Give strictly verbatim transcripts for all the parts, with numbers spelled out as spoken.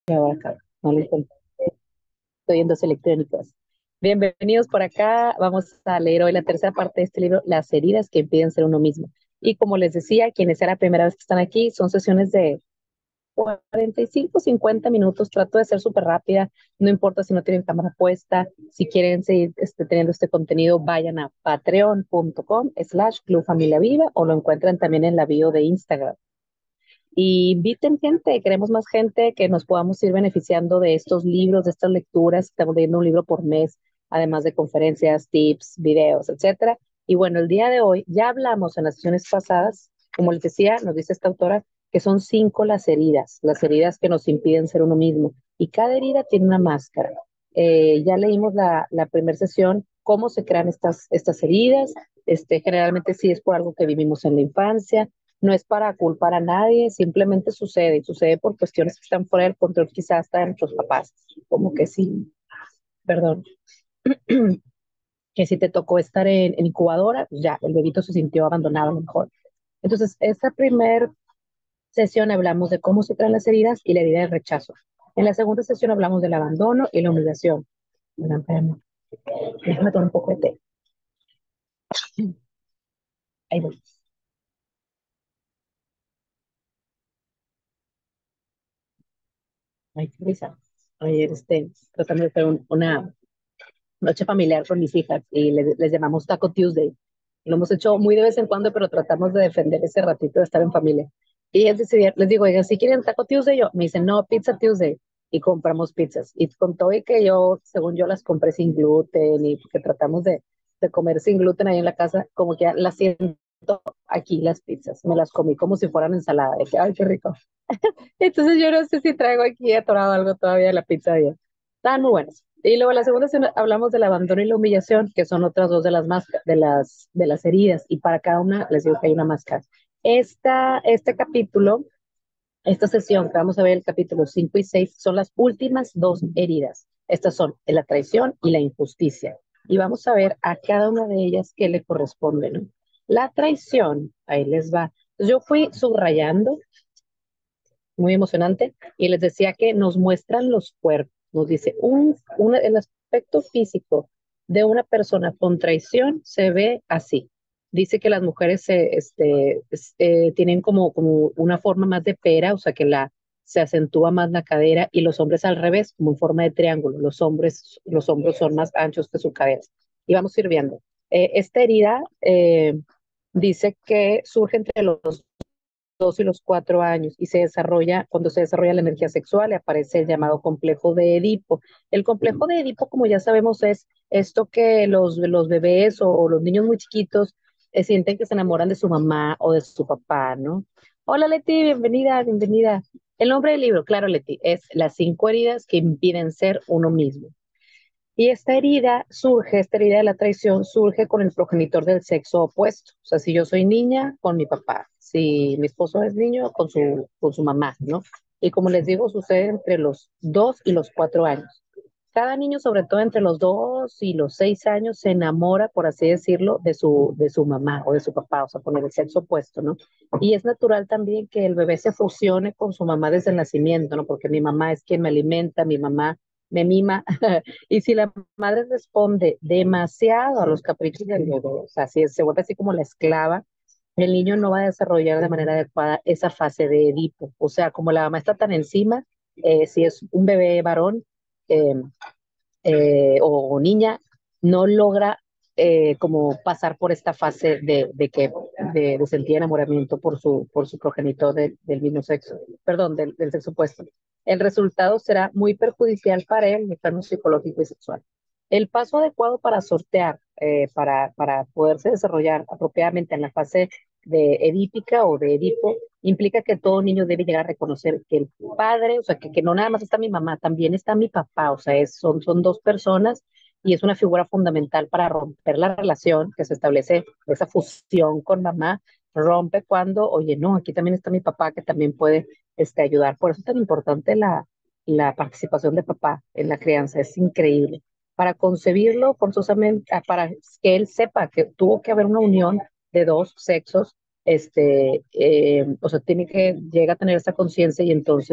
Ahora acá, no lo encuentro. Estoy en dos electrónicos. Bienvenidos por acá. Vamos a leer hoy la tercera parte de este libro, Las heridas que impiden ser uno mismo. Y como les decía, quienes sea la primera vez que están aquí, son sesiones de cuarenta y cinco, cincuenta minutos. Trato de ser súper rápida. No importa si no tienen cámara puesta. Si quieren seguir este, teniendo este contenido, vayan a patreon.com slash Club Familia Viva o lo encuentran también en la bio de Instagram. Y inviten gente, queremos más gente que nos podamos ir beneficiando de estos libros, de estas lecturas. Estamos leyendo un libro por mes, además de conferencias, tips, videos, etcétera. Y bueno, el día de hoy ya hablamos en las sesiones pasadas, como les decía, nos dice esta autora, que son cinco las heridas, las heridas que nos impiden ser uno mismo. Y cada herida tiene una máscara. Eh, ya leímos la, la primera sesión, cómo se crean estas, estas heridas. Este, generalmente sí es por algo que vivimos en la infancia, no es para culpar a nadie, simplemente sucede y sucede por cuestiones que están fuera del control, quizás hasta de nuestros papás, como que sí, perdón, que si te tocó estar en, en incubadora, pues ya, el bebito se sintió abandonado a lo mejor. Entonces, esta primera sesión hablamos de cómo se traen las heridas y la herida del rechazo. En la segunda sesión hablamos del abandono y la humillación. Bueno, espérame, déjame tomar un poco de té. Ahí voy. Ay, qué risa. Ayer, este, tratando de hacer un- una noche familiar con mis hijas y les, les llamamos Taco Tuesday. Lo hemos hecho muy de vez en cuando, pero tratamos de defender ese ratito de estar en familia. Y ellas decidieron, les digo, oigan, si quieren Taco Tuesday, yo, me dicen, no, Pizza Tuesday. Y compramos pizzas. Y con todo y que yo, según yo, las compré sin gluten y porque tratamos de, de comer sin gluten ahí en la casa, como que ya las siento aquí las pizzas. Me las comí como si fueran ensalada. De que, ay, qué rico. Entonces yo no sé si traigo aquí atorado algo todavía de la pizza de ayer. Están muy buenas. Y luego la segunda se- hablamos del abandono y la humillación, que son otras dos de las máscaras, de las, de las heridas, y para cada una les digo que hay una máscara. Esta, este capítulo, esta sesión que vamos a ver, el capítulo cinco y seis son las últimas dos heridas. Estas son la traición y la injusticia. Y vamos a ver a cada una de ellas qué le corresponde, ¿no? La traición, ahí les va. Yo fui subrayando muy emocionante, y les decía que nos muestran los cuerpos, nos dice, un, un, el aspecto físico de una persona con traición se ve así. Dice que las mujeres se, este, es- eh, tienen como, como una forma más de pera, o sea que la, se acentúa más la cadera, y los hombres al revés, como en forma de triángulo. Los hombres, los hombros son más anchos que su cabeza. Y vamos a ir viendo. Eh, esta herida eh, dice que surge entre los dos y los cuatro años y se desarrolla, cuando se desarrolla la energía sexual, y aparece el llamado complejo de Edipo. El complejo de Edipo, como ya sabemos, es esto que los, los bebés o, o los niños muy chiquitos eh, sienten que se enamoran de su mamá o de su papá, ¿no? Hola Leti, bienvenida, bienvenida. El nombre del libro, claro Leti, es Las cinco heridas que impiden ser uno mismo. Y esta herida surge, esta herida de la traición surge con el progenitor del sexo opuesto. O sea, si yo soy niña, con mi papá. Si mi esposo es niño, con su, con su mamá, ¿no? Y como les digo, sucede entre los dos y los cuatro años. Cada niño, sobre todo entre los dos y los seis años, se enamora, por así decirlo, de su, de su mamá o de su papá, o sea, con el sexo opuesto, ¿no? Y es natural también que el bebé se fusione con su mamá desde el nacimiento, ¿no? Porque mi mamá es quien me alimenta, mi mamá me mima. Y si la madre responde demasiado a los caprichos del bebé, o sea, si se vuelve así como la esclava, el niño no va a desarrollar de manera adecuada esa fase de Edipo. O sea, como la mamá está tan encima, eh, si es un bebé varón, eh, eh, o, o niña no logra eh, como pasar por esta fase de, de que de, de sentir enamoramiento por su, por su progenitor de- del mismo sexo, perdón, del, del sexo opuesto. El resultado será muy perjudicial para él en el plano psicológico y sexual. El paso adecuado para sortear, eh, para, para poderse desarrollar apropiadamente en la fase de edípica o de Edipo, implica que todo niño debe llegar a reconocer que el padre, o sea, que, que no nada más está mi mamá, también está mi papá, o sea, es, son, son dos personas, y es una figura fundamental para romper la relación que se establece, esa fusión con mamá, rompe cuando, oye, no, aquí también está mi papá que también puede este, ayudar. Por eso es tan importante la, la participación de papá en la crianza, es increíble. Para concebirlo forzosamente, ah, para que él sepa que tuvo que haber una unión de dos sexos, este, eh, o sea, tiene que, llega a tener esa conciencia, y entonces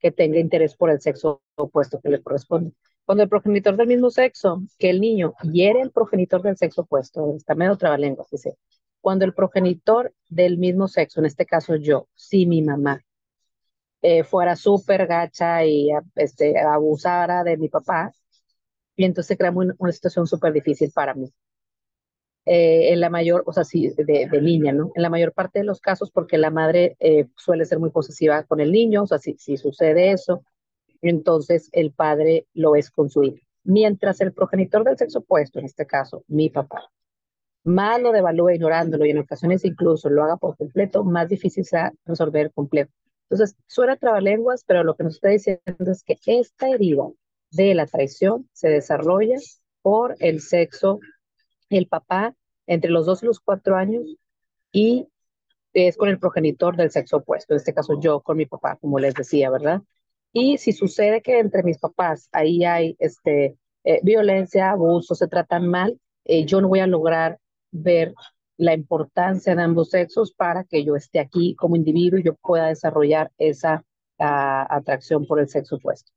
que tenga interés por el sexo opuesto que le corresponde. Cuando el progenitor del mismo sexo que el niño hiere el progenitor del sexo opuesto, está medio trabalenguas, dice, cuando el progenitor del mismo sexo, en este caso yo, sí mi mamá, eh, fuera súper gacha y este, abusara de mi papá, y entonces se crea muy- una situación súper difícil para mí. Eh, en la mayor, o sea, sí, de, de niña, ¿no? En la mayor parte de los casos, porque la madre eh, suele ser muy posesiva con el niño, o sea, si, si sucede eso, entonces el padre lo es con su hijo. Mientras el progenitor del sexo opuesto, en este caso, mi papá, más lo devalúa ignorándolo y en ocasiones incluso lo haga por completo, más difícil será resolver completo. Entonces, suena trabalenguas, pero lo que nos está diciendo es que esta herida de la traición se desarrolla por el sexo, el papá entre los dos y los cuatro años y es con el progenitor del sexo opuesto, en este caso yo con mi papá, como les decía, ¿verdad? Y si sucede que entre mis papás ahí hay este, eh, violencia, abuso, se tratan mal, eh, yo no voy a lograr ver la importancia de ambos sexos para que yo esté aquí como individuo y yo pueda desarrollar esa uh, atracción por el sexo opuesto.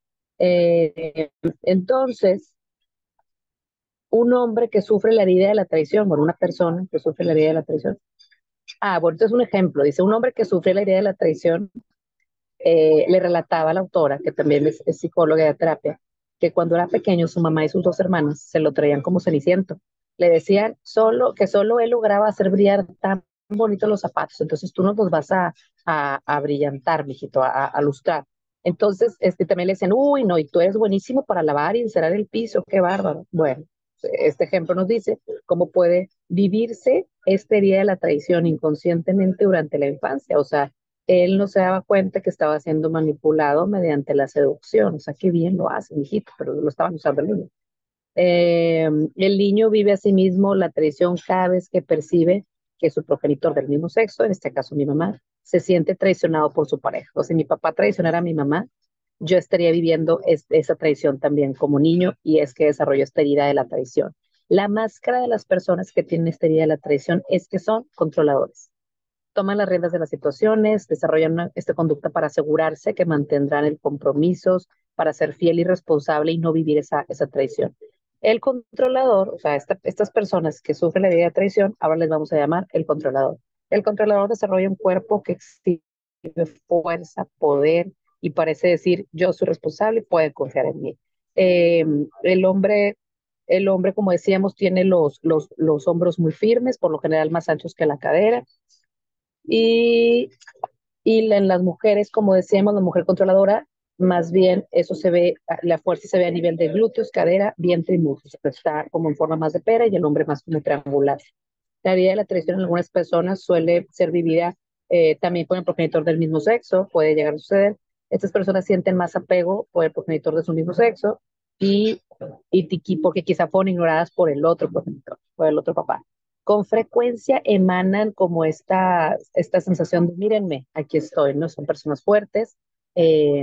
Eh, entonces, un hombre que sufre la herida de la traición, bueno, una persona que sufre la herida de la traición, ah, bueno, este es un ejemplo. Dice, un hombre que sufre la herida de la traición, eh, le relataba a la autora, que también es, es psicóloga de terapia, que cuando era pequeño su mamá y sus dos hermanas se lo traían como ceniciento. Le decían solo que solo él lograba hacer brillar tan bonitos los zapatos. Entonces tú nos los vas a, a, a brillantar, mijito, a, a lustrar. Entonces este, también le decían, uy, no, y tú eres buenísimo para lavar y encerar el piso, qué bárbaro. Bueno, este ejemplo nos dice cómo puede vivirse esta herida de la traición inconscientemente durante la infancia. O sea, él no se daba cuenta que estaba siendo manipulado mediante la seducción. O sea, qué bien lo hace, mijito, pero lo estaban usando el niño. Eh, el niño vive a sí mismo la traición cada vez que percibe que su progenitor del mismo sexo, en este caso mi mamá, se siente traicionado por su pareja. O sea, si mi papá traicionara a mi mamá, yo estaría viviendo es, esa traición también como niño y es que desarrollo esta herida de la traición. La máscara de las personas que tienen esta herida de la traición es que son controladores. Toman las riendas de las situaciones, desarrollan una, esta conducta para asegurarse que mantendrán el compromiso, para ser fiel y responsable y no vivir esa, esa traición. El controlador, o sea, esta, estas personas que sufren la herida de traición, ahora les vamos a llamar el controlador. El controlador desarrolla un cuerpo que exhibe fuerza, poder y parece decir, yo soy responsable y pueden confiar en mí. Eh, el hombre, el hombre, como decíamos, tiene los, los, los hombros muy firmes, por lo general más anchos que la cadera, y, y en las mujeres, como decíamos, la mujer controladora, más bien eso se ve, la fuerza se ve a nivel de glúteos, cadera, vientre y muslos. Está como en forma más de pera y el hombre más como triangular. La herida de la traición en algunas personas suele ser vivida eh, también con el progenitor del mismo sexo, puede llegar a suceder. Estas personas sienten más apego por el progenitor de su mismo sexo y, y porque quizá fueron ignoradas por el otro progenitor, por el otro papá. Con frecuencia emanan como esta, esta sensación de mírenme, aquí estoy, ¿no? Son personas fuertes. Eh,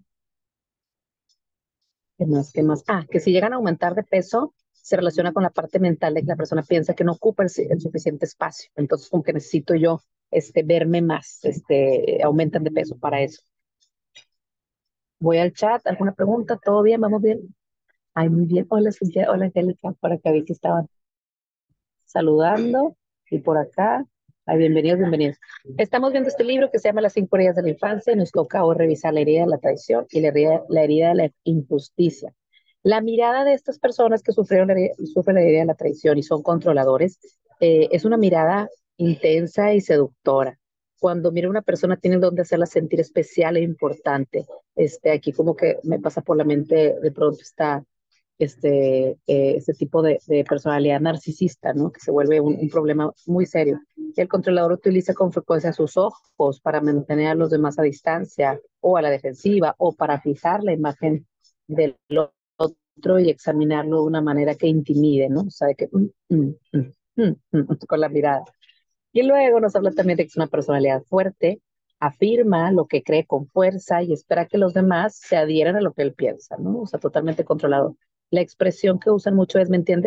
¿Qué más? ¿Qué más? Ah, que si llegan a aumentar de peso, se relaciona con la parte mental de que la persona piensa que no ocupa el, el suficiente espacio. Entonces, como que necesito yo este, verme más, este, aumentan de peso para eso. Voy al chat, ¿alguna pregunta? ¿Todo bien? ¿Vamos bien? Ay, muy bien. Hola, Cintia. Hola, Angélica. Por acá vi que estaban saludando. Y por acá. Ay, bienvenidos, bienvenidos. Estamos viendo este libro que se llama Las cinco heridas de la infancia. Nos toca hoy revisar la herida de la traición y la herida, la herida de la injusticia. La mirada de estas personas que sufrieron la, sufren la herida de la traición y son controladores eh, es una mirada intensa y seductora. Cuando mira a una persona tiene donde hacerla sentir especial e importante. Este, aquí como que me pasa por la mente de pronto está este, eh, este tipo de, de, personalidad narcisista, ¿no? Que se vuelve un, un, problema muy serio. El controlador utiliza con frecuencia sus ojos para mantener a los demás a distancia o a la defensiva o para fijar la imagen del otro y examinarlo de una manera que intimide, ¿no? O sea, de que mm, mm, mm, mm, mm, con la mirada. Y luego nos habla también de que es una personalidad fuerte, afirma lo que cree con fuerza y espera que los demás se adhieran a lo que él piensa, ¿no? O sea, totalmente controlado. La expresión que usan mucho es, ¿me entiendes?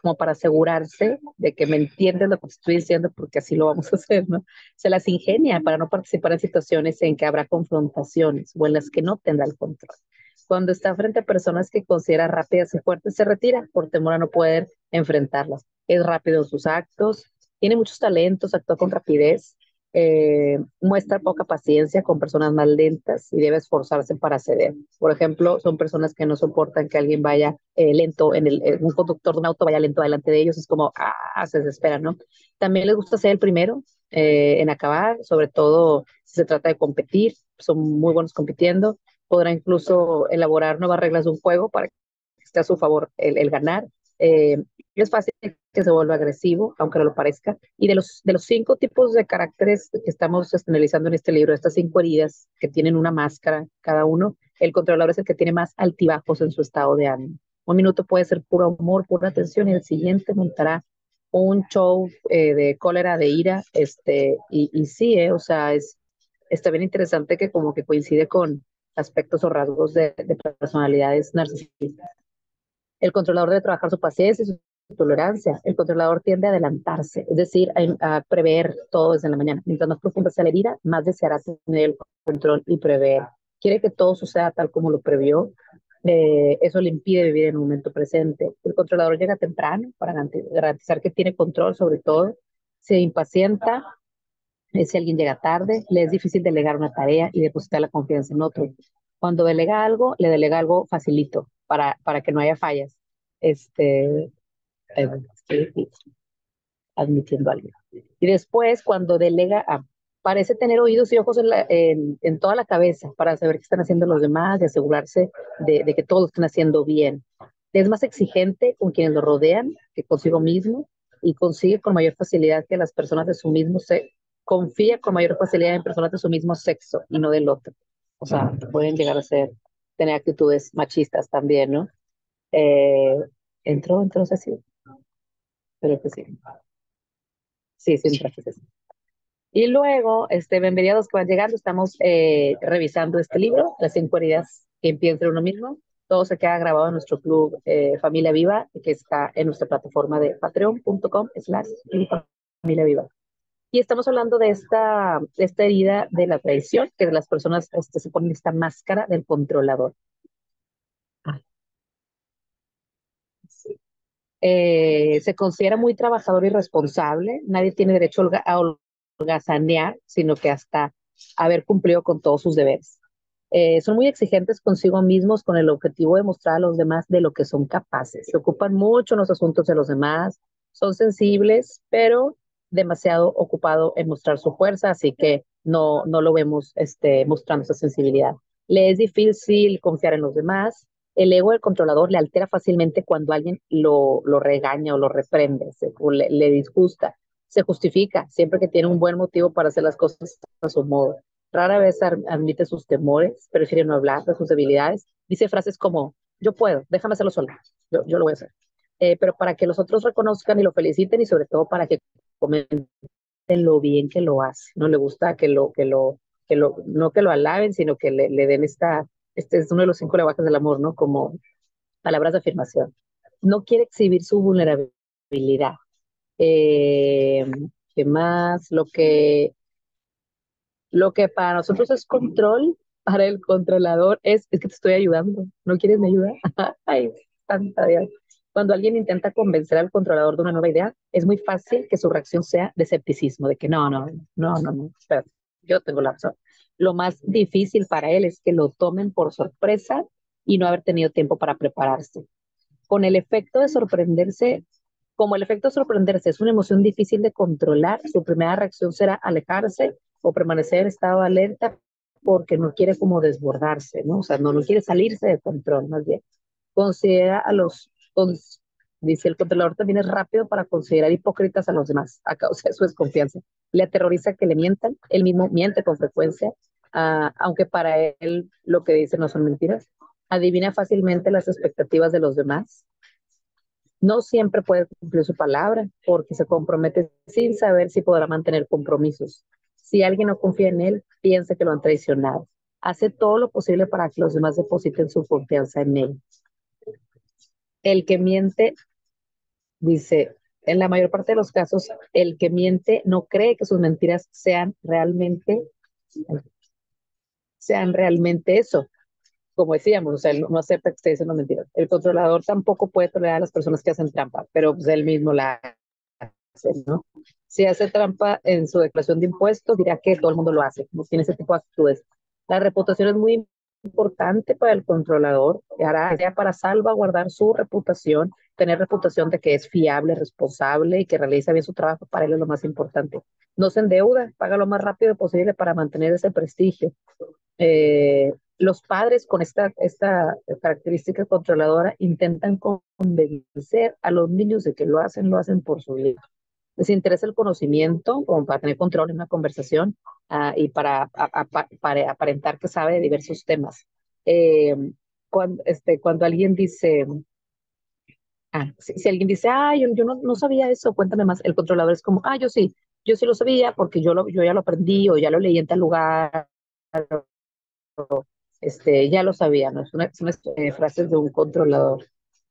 como para asegurarse de que me entiendes lo que te estoy diciendo, porque así lo vamos a hacer, ¿no? Se las ingenia para no participar en situaciones en que habrá confrontaciones o en las que no tendrá el control. Cuando está frente a personas que considera rápidas y fuertes, se retira por temor a no poder enfrentarlas. Es rápido en sus actos, tiene muchos talentos, actúa con rapidez, eh, muestra poca paciencia con personas más lentas y debe esforzarse para ceder. Por ejemplo, son personas que no soportan que alguien vaya eh, lento, en el, eh, un conductor de un auto vaya lento delante de ellos, es como, ah, se desesperan, ¿no? También les gusta ser el primero eh, en acabar, sobre todo si se trata de competir, son muy buenos compitiendo, podrá incluso elaborar nuevas reglas de un juego para que esté a su favor el, el ganar. Eh, es fácil que se vuelva agresivo, aunque no lo parezca. Y de los, de los cinco tipos de caracteres que estamos este, analizando en este libro, estas cinco heridas que tienen una máscara cada uno, el controlador es el que tiene más altibajos en su estado de ánimo. Un minuto puede ser puro amor, pura atención, y el siguiente montará un show eh, de cólera, de ira, este, y, y sí, eh, o sea, es, está bien interesante que como que coincide con aspectos o rasgos de, de personalidades narcisistas. El controlador debe trabajar su paciencia y su tolerancia. El controlador tiende a adelantarse, es decir, a, a prever todo desde la mañana. Mientras más profunda sea la herida, más deseará tener el control y prever. Quiere que todo suceda tal como lo previó. Eh, eso le impide vivir en el momento presente. El controlador llega temprano para garantizar que tiene control sobre todo. Se impacienta eh, si alguien llega tarde, le es difícil delegar una tarea y depositar la confianza en otro. Cuando delega algo, le delega algo facilito para, para que no haya fallas. Este, eh, estoy admitiendo algo. Y después, cuando delega, ah, parece tener oídos y ojos en, la- en- en toda la cabeza para saber qué están haciendo los demás y asegurarse de, de que todos lo estén haciendo bien. Es más exigente con quienes lo rodean que consigo mismo y consigue con mayor facilidad que las personas de su mismo sexo, confía con mayor facilidad en personas de su mismo sexo y no del otro. O sea, pueden llegar a ser, tener actitudes machistas también, ¿no? Eh, entró, entró, así, pero que sí. Sí, sí, entraste, sí. Y luego, este, bienvenidos que van llegando, estamos eh, revisando este libro, Las cinco heridas que empieza uno mismo. Todo se queda grabado en nuestro club eh, Familia Viva, que está en nuestra plataforma de patreon punto com slash Familia Viva. Y estamos hablando de esta, de esta herida de la traición, que las personas este, se ponen esta máscara del controlador. Ah, sí. Eh, se considera muy trabajador y responsable. Nadie tiene derecho a holga- a holgazanear, sino que hasta haber cumplido con todos sus deberes. Eh, son muy exigentes consigo mismos con el objetivo de mostrar a los demás de lo que son capaces. Se ocupan mucho en los asuntos de los demás, son sensibles, pero demasiado ocupado en mostrar su fuerza, así que no, no lo vemos este, mostrando esa sensibilidad. Le es difícil confiar en los demás. El ego del controlador le altera fácilmente cuando alguien lo, lo regaña o lo reprende, se, o le, le disgusta. Se justifica siempre que tiene un buen motivo para hacer las cosas a su modo. Rara vez admite sus temores, prefiere no hablar de sus debilidades. Dice frases como, yo puedo, déjame hacerlo solo, yo, yo lo voy a hacer. Eh, pero para que los otros reconozcan y lo feliciten y sobre todo para que comenten lo bien que lo hace. No le gusta que lo, que lo, que lo, no que lo alaben, sino que le, le den esta, este es uno de los cinco lenguajes del amor, ¿no? Como palabras de afirmación. No quiere exhibir su vulnerabilidad. Eh, ¿Qué más? Lo que lo que para nosotros es control, para el controlador es, es que te estoy ayudando, ¿no quieres mi ayuda? Ay, tanta Dios. Cuando alguien intenta convencer al controlador de una nueva idea, es muy fácil que su reacción sea de escepticismo, de que no, no, no, no, no, espérate, yo tengo la razón. Lo más difícil para él es que lo tomen por sorpresa y no haber tenido tiempo para prepararse. Con el efecto de sorprenderse, como el efecto de sorprenderse es una emoción difícil de controlar, su primera reacción será alejarse o permanecer en estado de alerta porque no quiere como desbordarse, ¿no? O sea, no, no quiere salirse de control, más bien. Considera a los, cons, dice el controlador también es rápido para considerar hipócritas a los demás a causa de su desconfianza. Le aterroriza que le mientan, él mismo miente con frecuencia, uh, aunque para él lo que dice no son mentiras. Adivina fácilmente las expectativas de los demás. No siempre puede cumplir su palabra porque se compromete sin saber si podrá mantener compromisos. Si alguien no confía en él, piensa que lo han traicionado. Hace todo lo posible para que los demás depositen su confianza en él. El que miente Dice, en la mayor parte de los casos, el que miente no cree que sus mentiras sean realmente, sean realmente eso. Como decíamos, o sea, él no acepta que esté diciendo mentiras. El controlador tampoco puede tolerar a las personas que hacen trampa, pero pues él mismo la hace, ¿no? Si hace trampa en su declaración de impuestos, dirá que todo el mundo lo hace, no tiene ese tipo de actitudes. La reputación es muy importante para el controlador, hará sea para salvaguardar su reputación, tener reputación de que es fiable, responsable y que realiza bien su trabajo, para él es lo más importante. No se endeuda, paga lo más rápido posible para mantener ese prestigio. Eh, los padres con esta, esta característica controladora intentan convencer a los niños de que lo hacen, lo hacen por su bien. Les interesa el conocimiento, como para tener control en una conversación uh, y para, a, a, para aparentar que sabe de diversos temas. Eh, cuando, este, cuando alguien dice, ah, si, si, alguien dice, ah, yo, yo no, no, sabía eso, cuéntame más, el controlador es como, ah, yo sí, yo sí lo sabía porque yo, lo, yo ya lo aprendí o ya lo leí en tal lugar, este, ya lo sabía, ¿no? Es una, es una eh, frase de un controlador.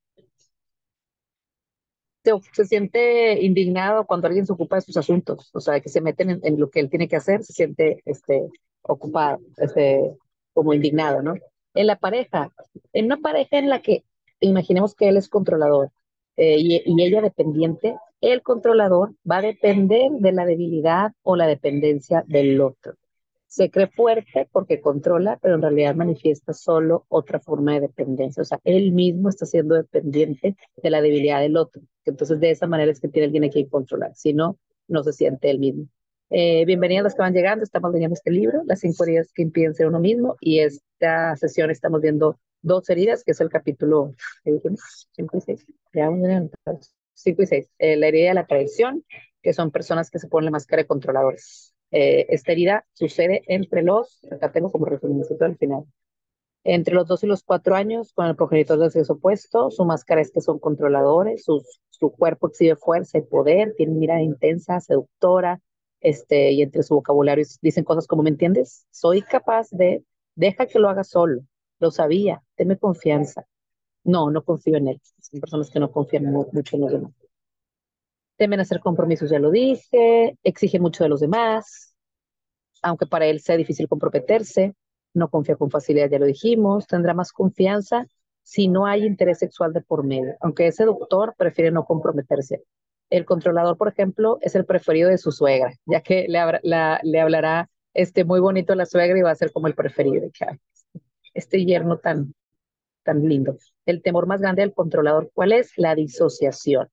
Se, se, siente indignado cuando alguien se ocupa de sus asuntos, o sea, que se meten en, en lo que él tiene que hacer, se siente este, ocupado, este, como indignado, ¿no? En la pareja, en una pareja en la que imaginemos que él es controlador eh, y, y ella dependiente, el controlador va a depender de la debilidad o la dependencia del otro. Se cree fuerte porque controla, pero en realidad manifiesta solo otra forma de dependencia. O sea, él mismo está siendo dependiente de la debilidad del otro. Entonces, de esa manera es que tiene alguien que controlar. Si no, no se siente él mismo. Eh, bienvenidos a los que van llegando. Estamos leyendo este libro, Las cinco heridas que impiden ser uno mismo. Y esta sesión estamos viendo dos heridas, que es el capítulo cinco y seis. Ya, cinco y seis. Eh, la herida de la traición, que son personas que se ponen la máscara de controladores. Eh, esta herida sucede entre los, acá tengo como resumencito al final, entre los dos y los cuatro años con el progenitor del sexo opuesto. Su máscara es que son controladores, sus, su cuerpo exhibe fuerza y poder, tienen mirada intensa, seductora, este, y entre su vocabulario dicen cosas como, ¿me entiendes? Soy capaz de, deja que lo haga solo, lo sabía, tenme confianza. No, no confío en él. Son personas que no confían mucho en los demás. Temen hacer compromisos, ya lo dije, exigen mucho de los demás, aunque para él sea difícil comprometerse, no confía con facilidad, ya lo dijimos, tendrá más confianza si no hay interés sexual de por medio, aunque es seductor, prefiere no comprometerse. El controlador, por ejemplo, es el preferido de su suegra, ya que le, habla, la, le hablará este, muy bonito a la suegra y va a ser como el preferido. Claro. Este yerno tan, tan lindo. El temor más grande del controlador, ¿cuál es? La disociación.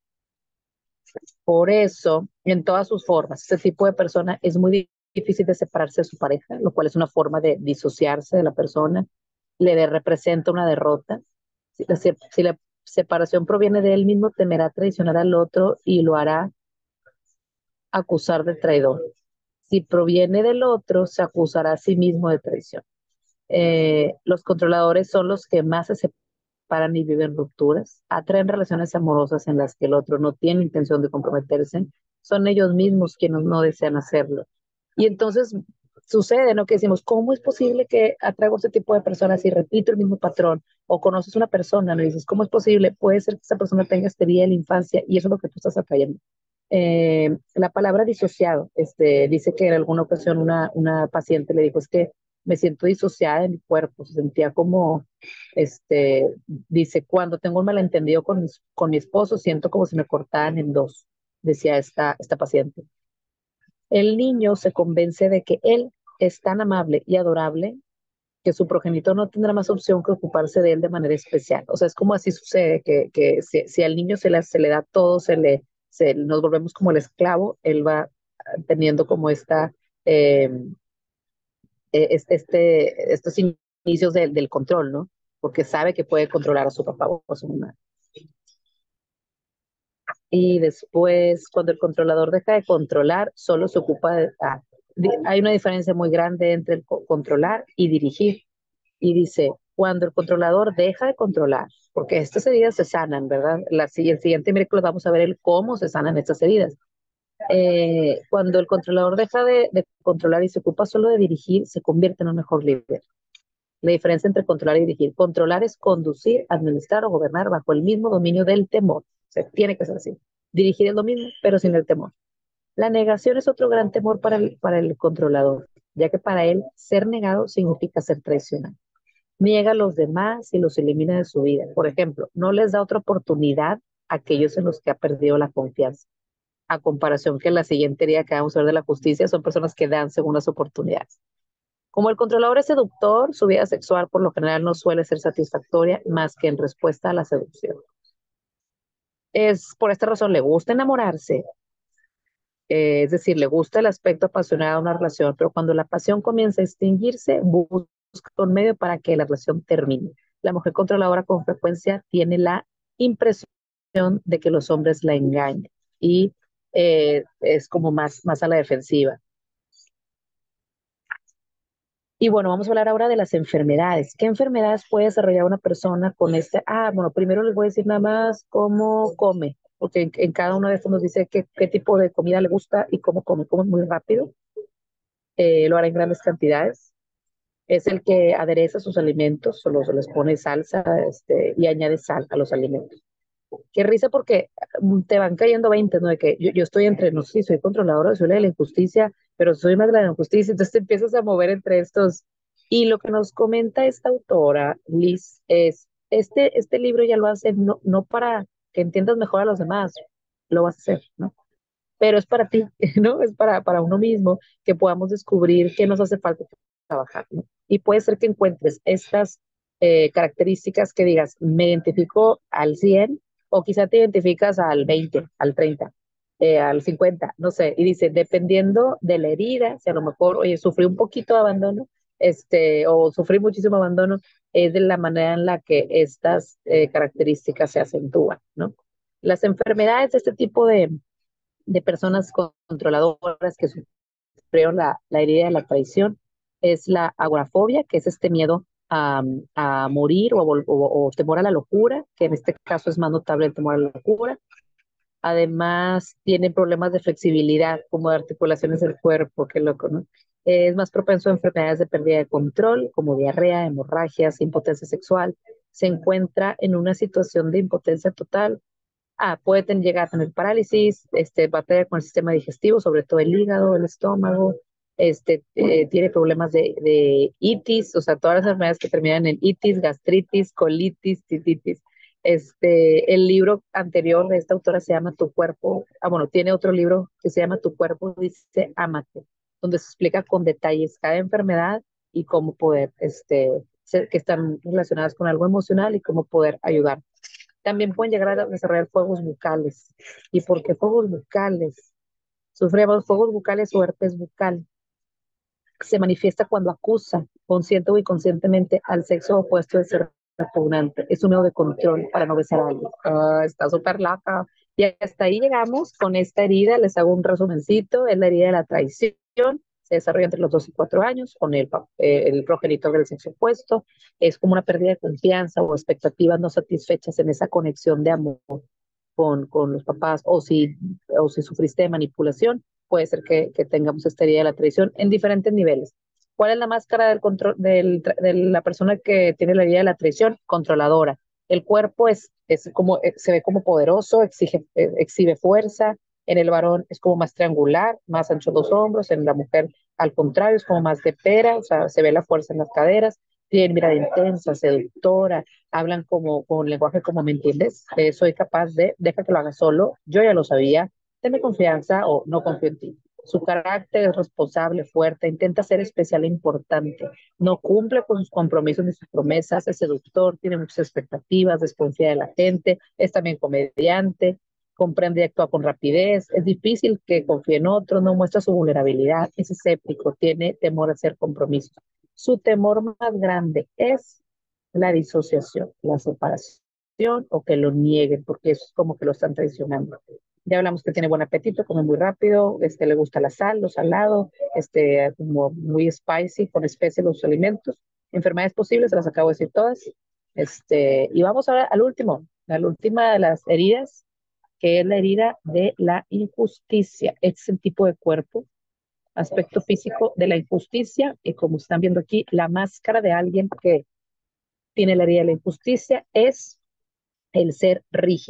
Por eso, en todas sus formas, este tipo de persona es muy difícil de separarse de su pareja, lo cual es una forma de disociarse de la persona, le de, representa una derrota. Si la, si la separación proviene de él mismo, temerá traicionar al otro y lo hará acusar de traidor. Si proviene del otro, se acusará a sí mismo de traición. Eh, los controladores son los que más se separan y viven rupturas, atraen relaciones amorosas en las que el otro no tiene intención de comprometerse, son ellos mismos quienes no desean hacerlo. Y entonces sucede, ¿no? Que decimos, ¿cómo es posible que atraigo a este tipo de personas y repito el mismo patrón? O conoces una persona, ¿no? Y dices, ¿cómo es posible? Puede ser que esa persona tenga este día de la infancia y eso es lo que tú estás atrayendo. Eh, la palabra disociado, este, dice que en alguna ocasión una, una paciente le dijo, es que me siento disociada de mi cuerpo, se sentía como, este, dice, cuando tengo un malentendido con, mis, con mi esposo, siento como si me cortaran en dos, decía esta, esta paciente. El niño se convence de que él es tan amable y adorable que su progenitor no tendrá más opción que ocuparse de él de manera especial. O sea, es como así sucede, que, que si, si al niño se le, se le da todo, se le, se, nos volvemos como el esclavo, él va teniendo como esta, eh, este, este, estos inicios de, del control, ¿no? Porque sabe que puede controlar a su papá o a su mamá. Y después, cuando el controlador deja de controlar, solo se ocupa de... Ah, hay una diferencia muy grande entre el controlar y dirigir. Y dice, cuando el controlador deja de controlar, porque estas heridas se sanan, ¿verdad? La, el siguiente miércoles vamos a ver el cómo se sanan estas heridas. Eh, cuando el controlador deja de, de controlar y se ocupa solo de dirigir, se convierte en un mejor líder. La diferencia entre controlar y dirigir. Controlar es conducir, administrar o gobernar bajo el mismo dominio del temor. O Se tiene que ser así. Dirigir es lo mismo, pero sin el temor. La negación es otro gran temor para el, para el controlador, ya que para él ser negado significa ser traicionado. Niega a los demás y los elimina de su vida. Por ejemplo, no les da otra oportunidad a aquellos en los que ha perdido la confianza. A comparación que la siguiente herida que vamos a ver de la justicia son personas que dan segundas oportunidades. Como el controlador es seductor, su vida sexual por lo general no suele ser satisfactoria más que en respuesta a la seducción. Es por esta razón le gusta enamorarse, eh, es decir, le gusta el aspecto apasionado de una relación, pero cuando la pasión comienza a extinguirse, busca un medio para que la relación termine. La mujer controladora con frecuencia tiene la impresión de que los hombres la engañan y eh, es como más, más a la defensiva. Y bueno, vamos a hablar ahora de las enfermedades. ¿Qué enfermedades puede desarrollar una persona con este? Ah, bueno, primero les voy a decir nada más cómo come, porque en, en cada uno de estos nos dice qué, qué tipo de comida le gusta y cómo come. Come muy rápido, eh, lo hará en grandes cantidades. Es el que adereza sus alimentos, solo se les pone salsa, este, y añade sal a los alimentos. Qué risa porque mm, te van cayendo veinte, ¿no? De que yo, yo estoy entre, no sé si soy controladora o soy la de la injusticia, pero soy más de la de la injusticia, entonces te empiezas a mover entre estos. Y lo que nos comenta esta autora, Liz, es, este, este libro ya lo hace no, no para que entiendas mejor a los demás, lo vas a hacer, ¿no? Pero es para ti, ¿no? Es para, para uno mismo que podamos descubrir qué nos hace falta trabajar, ¿no? Y puede ser que encuentres estas eh, características que digas, me identifico al cien o quizá te identificas al veinte, al treinta, eh, al cincuenta, no sé, y dice, dependiendo de la herida, si a lo mejor, oye, sufrí un poquito de abandono, este, o sufrí muchísimo abandono, es de la manera en la que estas eh, características se acentúan, ¿no? Las enfermedades de este tipo de, de personas controladoras que sufrieron la, la herida de la traición es la agorafobia, que es este miedo a, a morir o, o, o, temor a la locura, que en este caso es más notable el temor a la locura. Además, tiene problemas de flexibilidad, como de articulaciones del cuerpo, que loco, ¿no? Es más propenso a enfermedades de pérdida de control, como diarrea, hemorragias, impotencia sexual. Se encuentra en una situación de impotencia total. Ah, puede ten- llegar a tener parálisis, este, batalla con el sistema digestivo, sobre todo el hígado, el estómago, este, eh, tiene problemas de, de itis, o sea, todas las enfermedades que terminan en itis, gastritis, colitis, tititis. Este, el libro anterior de esta autora se llama Tu cuerpo, ah, bueno, tiene otro libro que se llama Tu cuerpo dice Ámate, donde se explica con detalles cada enfermedad y cómo poder, este, ser, que están relacionadas con algo emocional y cómo poder ayudar. También pueden llegar a desarrollar fuegos bucales. ¿Y por qué fuegos bucales? Sufrimos fuegos bucales o herpes bucal. Se manifiesta cuando acusa, consciente o inconscientemente, al sexo opuesto de ser repugnante. Es un medio de control para no besar a alguien. Ah, está súper laca. Y hasta ahí llegamos con esta herida. Les hago un resumencito. Es la herida de la traición. Se desarrolla entre los dos y cuatro años con el, eh, el progenitor del sexo opuesto. Es como una pérdida de confianza o expectativas no satisfechas en esa conexión de amor con, con los papás, o si, o si sufriste de manipulación, puede ser que, que tengamos esta herida de la traición en diferentes niveles. ¿Cuál es la máscara del control del, de la persona que tiene la herida de la traición? Controladora. El cuerpo es, es como, eh, se ve como poderoso, exige, eh, exhibe fuerza. En el varón es como más triangular, más ancho los hombros. En la mujer, al contrario, es como más de pera, o sea, se ve la fuerza en las caderas. Tiene mirada intensa, seductora, hablan como con lenguaje como, ¿me entiendes? Eh, soy capaz de, deja que lo haga solo, yo ya lo sabía, tenme confianza o no confío en ti. Su carácter es responsable, fuerte, intenta ser especial e importante, no cumple con sus compromisos ni sus promesas, es seductor, tiene muchas expectativas, desconfía de la gente, es también comediante, comprende y actúa con rapidez, es difícil que confíe en otros, no muestra su vulnerabilidad, es escéptico, tiene temor a hacer compromisos. Su temor más grande es la disociación, la separación o que lo nieguen, porque eso es como que lo están traicionando. Ya hablamos que tiene buen apetito, come muy rápido, este, le gusta la sal, lo salado, este, como muy spicy, con especie los alimentos. Enfermedades posibles, se las acabo de decir todas. Este, y vamos ahora al último, a la última de las heridas, que es la herida de la injusticia. Este es el tipo de cuerpo, aspecto físico de la injusticia, y como están viendo aquí, la máscara de alguien que tiene la herida de la injusticia es el ser rígido.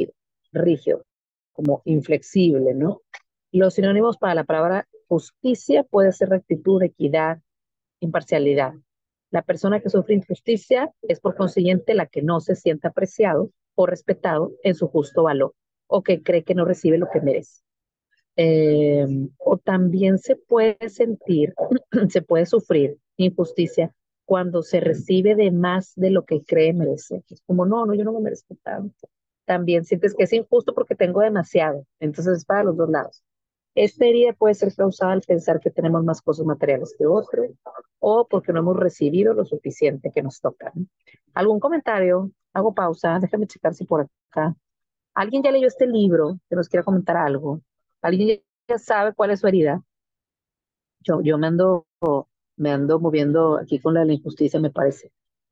rígido, como inflexible, ¿no? Los sinónimos para la palabra justicia puede ser rectitud, equidad, imparcialidad. La persona que sufre injusticia es por consiguiente la que no se siente apreciado o respetado en su justo valor o que cree que no recibe lo que merece. Eh, o también se puede sentir, se puede sufrir injusticia cuando se recibe de más de lo que cree merecer. Es como, no, no, yo no me merezco tanto. También sientes que es injusto porque tengo demasiado. Entonces es para los dos lados. Esta herida puede ser causada al pensar que tenemos más cosas materiales que otros o porque no hemos recibido lo suficiente que nos toca, ¿no? ¿Algún comentario? Hago pausa, déjame checar si por acá. ¿Alguien ya leyó este libro que nos quiera comentar algo? ¿Alguien ya sabe cuál es su herida? Yo, yo me ando, me ando moviendo aquí con la de la injusticia, me parece.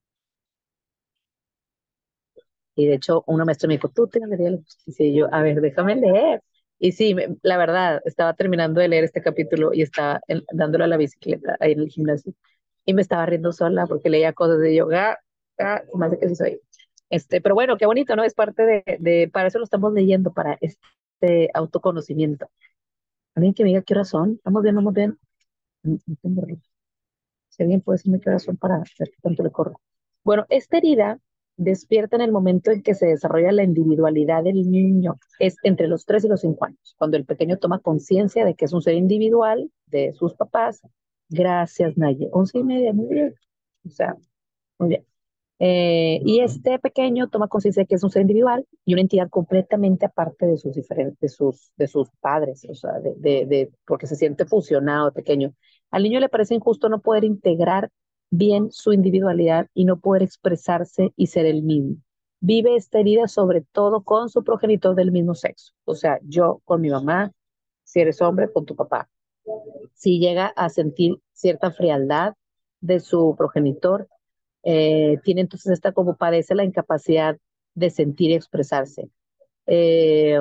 Y de hecho, una maestra me dijo, tú tienes la herida de la injusticia. Y yo, a ver, déjame leer. Y sí, me- la verdad, estaba terminando de leer este capítulo y estaba en- dándole a la bicicleta ahí en el gimnasio. Y me estaba riendo sola porque leía cosas de yo, ah, ah, más de que sí soy. Este, pero bueno, qué bonito, ¿no? Es parte de, de, para eso lo estamos leyendo, para este autoconocimiento. Alguien que me diga qué horas son. ¿Vamos bien, vamos bien? No, no tengo reloj. Si alguien puede decirme qué horas son para ver qué tanto le corro. Bueno, esta herida despierta en el momento en que se desarrolla la individualidad del niño. Es entre los tres y los cinco años, cuando el pequeño toma conciencia de que es un ser individual de sus papás. Gracias, Naye. Once y media, muy bien. O sea, muy bien. Eh, y este pequeño toma conciencia de que es un ser individual y una entidad completamente aparte de sus diferentes, de sus, de sus padres, o sea, de, de, de- porque se siente fusionado pequeño. Al niño le parece injusto no poder integrar bien su individualidad y no poder expresarse y ser el mismo. Vive esta herida sobre todo con su progenitor del mismo sexo, o sea, yo con mi mamá, si eres hombre, con tu papá. Si llega a sentir cierta frialdad de su progenitor, eh, tiene entonces esta como padece la incapacidad de sentir y expresarse. Eh,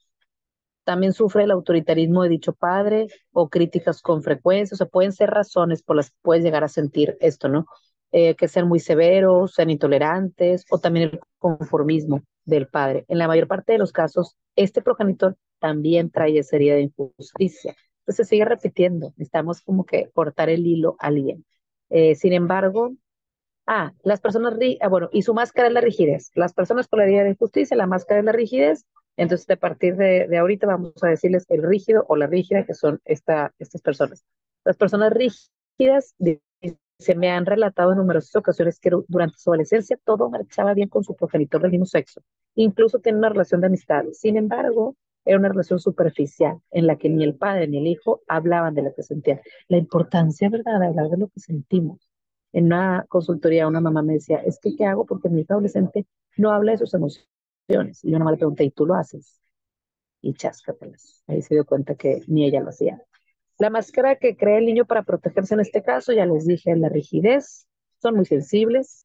También sufre el autoritarismo de dicho padre o críticas con frecuencia, o sea, pueden ser razones por las que puedes llegar a sentir esto, ¿no? Eh, que sean muy severos, sean intolerantes, o también el conformismo del padre. En la mayor parte de los casos, este progenitor también trae esa herida de injusticia. Entonces se sigue repitiendo, necesitamos como que cortar el hilo a alguien. Eh, sin embargo, Ah, las personas, rí- ah, bueno, y su máscara es la rigidez. Las personas con la herida de justicia, la máscara es la rigidez. Entonces, a partir de, de ahorita vamos a decirles el rígido o la rígida, que son esta, estas personas. Las personas rígidas, di- se me han relatado en numerosas ocasiones que durante su adolescencia todo marchaba bien con su progenitor del mismo sexo. Incluso tiene una relación de amistad. Sin embargo, era una relación superficial en la que ni el padre ni el hijo hablaban de lo que sentían. La importancia, ¿verdad?, de hablar de lo que sentimos. En una consultoría una mamá me decía, es que ¿qué hago? Porque mi hija adolescente no habla de sus emociones. Y yo nomás le pregunté, ¿y tú lo haces? Y cháscatelas. Ahí se dio cuenta que ni ella lo hacía. La máscara que crea el niño para protegerse en este caso, ya les dije, la rigidez, son muy sensibles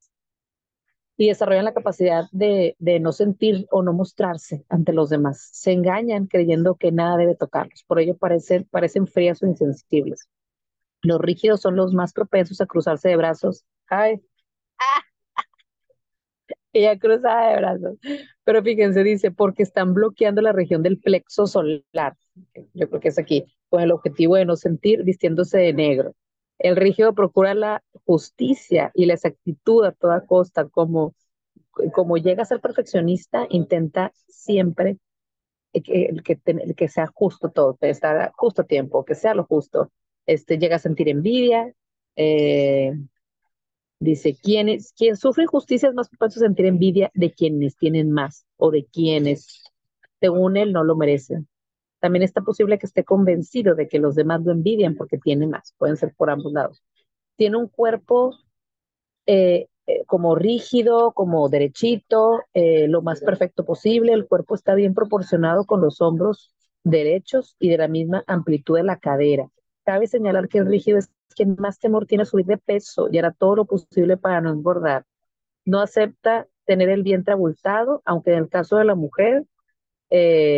y desarrollan la capacidad de, de no sentir o no mostrarse ante los demás. Se engañan creyendo que nada debe tocarlos, por ello parecen, parecen frías o insensibles. Los rígidos son los más propensos a cruzarse de brazos. Ay, ella cruzada de brazos. Pero fíjense, dice, porque están bloqueando la región del plexo solar. Yo creo que es aquí, con el objetivo de no sentir vistiéndose de negro. El rígido procura la justicia y la exactitud a toda costa. Como, como llega a ser perfeccionista, intenta siempre que, que, que sea justo todo, que estar justo a tiempo, que sea lo justo. Este, llega a sentir envidia, eh, dice, quienes, quien sufre injusticia es más propenso a sentir envidia de quienes tienen más o de quienes, según él, no lo merecen. También está posible que esté convencido de que los demás lo envidian porque tiene más. Pueden ser por ambos lados. Tiene un cuerpo eh, eh, como rígido, como derechito, eh, lo más perfecto posible. El cuerpo está bien proporcionado con los hombros derechos y de la misma amplitud de la cadera. Cabe señalar que el rígido es quien más temor tiene a subir de peso y hará todo lo posible para no engordar. No acepta tener el vientre abultado, aunque en el caso de la mujer, eh,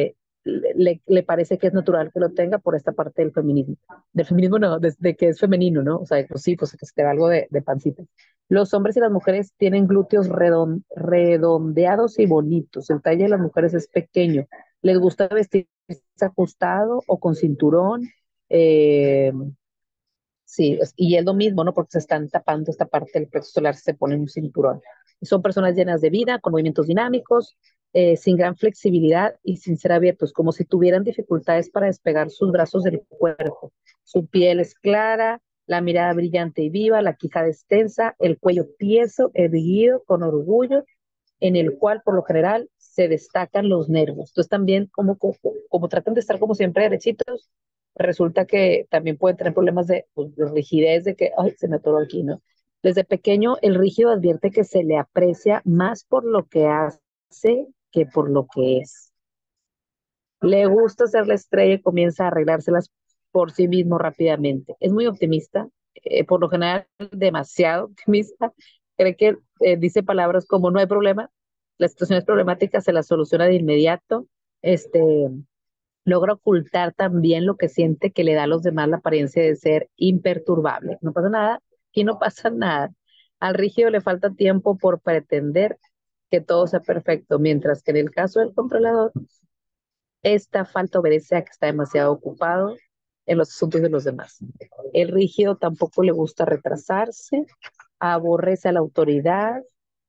le, le parece que es natural que lo tenga por esta parte del feminismo. Del feminismo no, de, de que es femenino, ¿no? O sea, pues sí, pues que se te da algo de, de pancita. Los hombres y las mujeres tienen glúteos redon- redondeados y bonitos. El talle de las mujeres es pequeño. Les gusta vestirse ajustado o con cinturón. Eh, Sí, es- y es lo mismo, ¿no? Porque se están tapando esta parte del plexo solar, se ponen un cinturón. Son personas llenas de vida, con movimientos dinámicos, eh, sin gran flexibilidad y sin ser abiertos, como si tuvieran dificultades para despegar sus brazos del cuerpo. Su piel es clara, la mirada brillante y viva, la quijada extensa, el cuello tieso, erguido, con orgullo, en el cual por lo general se destacan los nervios. Entonces también como, como, como tratan de estar como siempre derechitos, resulta que también pueden tener problemas de, pues, de rigidez, de que, ay, se me atoró aquí, ¿no? Desde pequeño, el rígido advierte que se le aprecia más por lo que hace que por lo que es. Le gusta ser la estrella y comienza a arreglárselas por sí mismo rápidamente. Es muy optimista, eh, por lo general demasiado optimista. Cree que eh, dice palabras como no hay problema, las situaciones problemáticas se las soluciona de inmediato. Este, logra ocultar también lo que siente que le da a los demás la apariencia de ser imperturbable. No pasa nada, aquí no pasa nada. Al rígido le falta tiempo por pretender que todo sea perfecto, mientras que en el caso del controlador, esta falta obedece a que está demasiado ocupado en los asuntos de los demás. El rígido tampoco le gusta retrasarse, aborrece a la autoridad,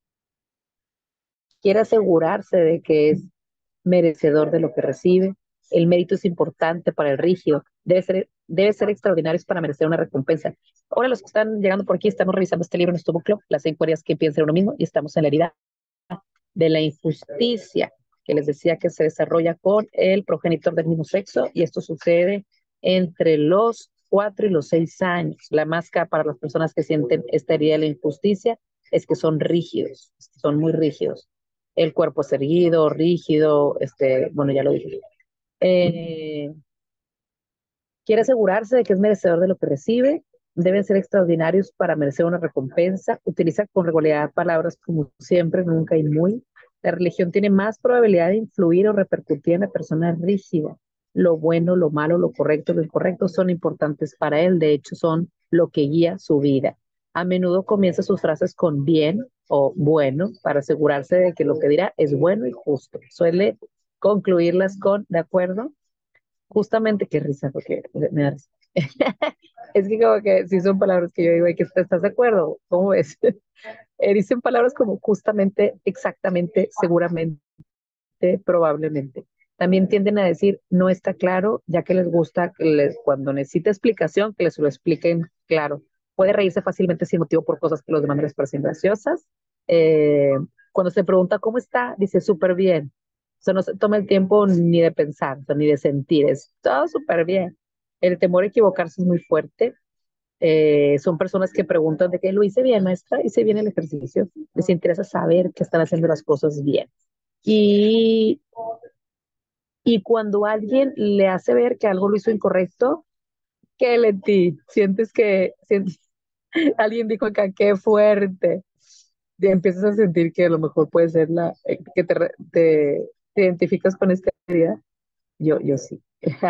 quiere asegurarse de que es merecedor de lo que recibe. El mérito es importante para el rígido, debe ser, debe ser extraordinario para merecer una recompensa. Ahora los que están llegando por aquí, estamos revisando este libro en nuestro book club, las inquietudes que piensa uno mismo, y estamos en la herida de la injusticia, que les decía que se desarrolla con el progenitor del mismo sexo, y esto sucede entre los cuatro y los seis años. La máscara para las personas que sienten esta herida de la injusticia es que son rígidos, son muy rígidos. El cuerpo es erguido, rígido, este, bueno, ya lo dije. Eh, Quiere asegurarse de que es merecedor de lo que recibe, deben ser extraordinarios para merecer una recompensa, utiliza con regularidad palabras como siempre, nunca y muy. La religión tiene más probabilidad de influir o repercutir en la persona rígida. Lo bueno, lo malo, lo correcto, lo incorrecto son importantes para él, de hecho son lo que guía su vida. A menudo comienza sus frases con bien o bueno para asegurarse de que lo que dirá es bueno y justo. Suele concluirlas con de acuerdo. Justamente, qué risa, porque me da risa. Es que como que sí son palabras que yo digo, "Ay, que ¿estás de acuerdo? ¿Cómo ves?" Eh, dicen palabras como justamente, exactamente, seguramente, probablemente. También tienden a decir no está claro, ya que les gusta que les- cuando necesita explicación, que les lo expliquen claro. Puede reírse fácilmente sin motivo por cosas que los demás les parecen graciosas. Eh, Cuando se pregunta cómo está, dice súper bien. O sea, no se toma el tiempo ni de pensar, o sea, ni de sentir, es todo súper bien. El temor a equivocarse es muy fuerte. Eh, son personas que preguntan de qué lo hice bien, maestra, hice bien el ejercicio. Les interesa saber que están haciendo las cosas bien. Y, y cuando alguien le hace ver que algo lo hizo incorrecto, ¿qué le ti? Sientes que sientes, alguien dijo acá, qué fuerte. Y empiezas a sentir que a lo mejor puede ser la, eh, que te, re- te, te identificas con esta idea. Yo, yo sí.